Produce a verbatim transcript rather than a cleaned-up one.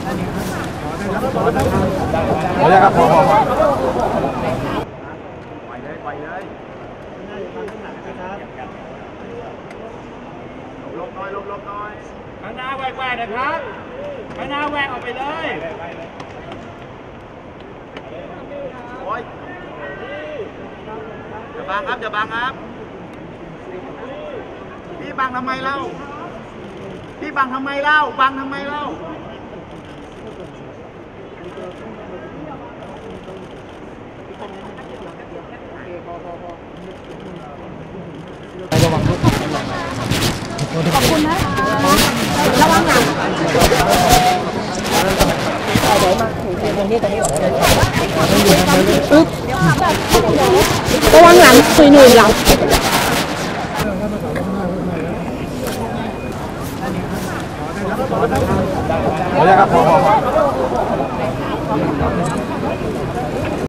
เดี๋ยวครับพอพอพอไปเลยไปเลยลบน้อยลบลบน้อยข้างหน้าแหวกแหวกนะครับข้างหน้าแหวกออกไปเลยโอ้ยอย่าบังครับอย่าบังครับพี่บังทำไมเล่าพี่บังทำไมเล่าบังทำไมเล่าขอบคุณนะคะระวังหลังเดี๋ยวมาถึงตรงนี้ตรงนี้ปึ๊บระวังหลังคุยหนุ่ยหลังเดี๋ยวครับพอพอพอ